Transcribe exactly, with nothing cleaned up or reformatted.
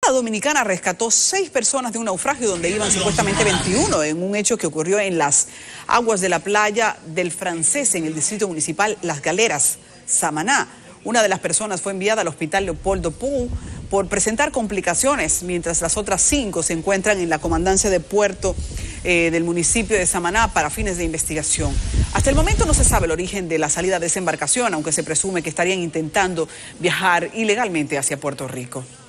Armada Dominicana rescató seis personas de un naufragio donde iban supuestamente veintiuno en un hecho que ocurrió en las aguas de la playa del Francés en el distrito municipal Las Galeras, Samaná. Una de las personas fue enviada al hospital Leopoldo Pou por presentar complicaciones, mientras las otras cinco se encuentran en la comandancia de puerto eh, del municipio de Samaná para fines de investigación. Hasta el momento no se sabe el origen de la salida de esa embarcación, aunque se presume que estarían intentando viajar ilegalmente hacia Puerto Rico.